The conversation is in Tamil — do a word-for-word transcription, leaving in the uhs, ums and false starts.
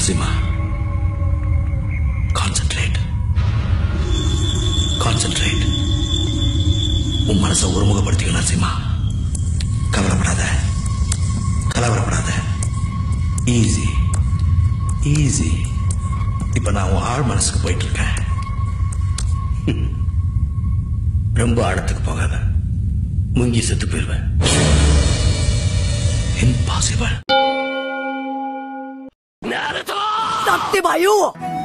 Narasimha, concentrate concentrate. உன் மனசை ஒருமுகப்படுத்திக்க நரசிம்மா. கவலைப்படாத, கலவரப்படாத. Easy easy. இப்ப நான் உன் ஆழ் மனசுக்கு போயிட்டு இருக்கேன். ரொம்ப ஆழத்துக்கு போகாத, முங்கி செத்து போயிருவேன். இம்பாசிபிள். சக்தி பயோ